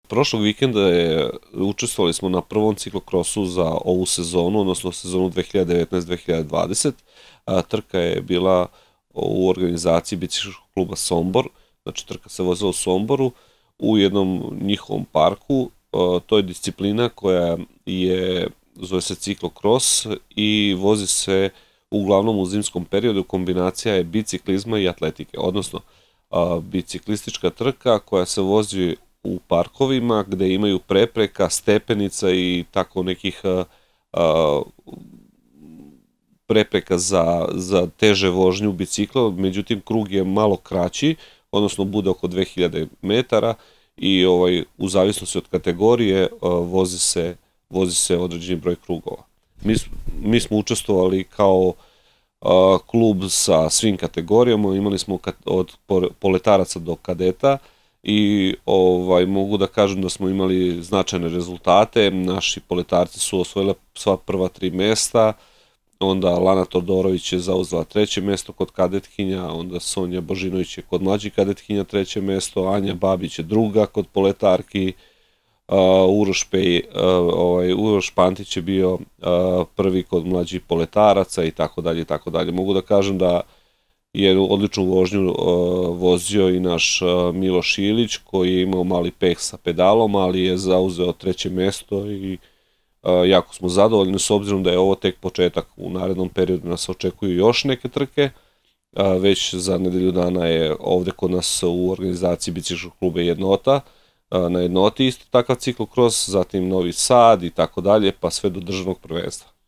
Prošlog vikenda učestvovali smo na prvom ciklokrosu za ovu sezonu, odnosno sezonu 2019-2020. Trka je bila u organizaciji biciklističkog kluba Sombor, znači trka se vozila u Somboru, u jednom njihovom parku. To je disciplina koja zove se ciklokros i vozi se uglavnom u zimskom periodu. Kombinacija je biciklizma i atletike, odnosno biciklistička trka koja se vozi u parkovima gde imaju prepreka, stepenica i tako nekih prepreka za teže vožnju bicikla, međutim krug je malo kraći, odnosno bude oko 2000 metara i u zavisnosti od kategorije vozi se određeni broj krugova. Mi smo učestvovali kao klub sa svim kategorijama, imali smo od poletaraca do kadeta i mogu da kažem da smo imali značajne rezultate. Naši poletarci su osvojili sva prva 3 mesta, onda Lana Todorović je zauzela 3. mesto kod kadetkinja, onda Sonja Božinović je kod mlađih kadetkinja 3. mesto, Anja Babić je 2. kod poletarki, Uroš Pantić je bio 1. kod mlađih poletaraca i tako dalje i tako dalje. Mogu da kažem da je odličnu vožnju vozio i naš Miloš Ilić, koji je imao mali peh sa pedalom, ali je zauzeo 3. mesto i jako smo zadovoljni, s obzirom da je ovo tek početak. U narednom periodu nas očekuju još neke trke. Već za nedelju dana je ovde kod nas u organizaciji biciklističkog kluba Jednota, na Jednoti isto takav ciklokros, zatim Novi Sad i tako dalje, pa sve do državnog prvenstva.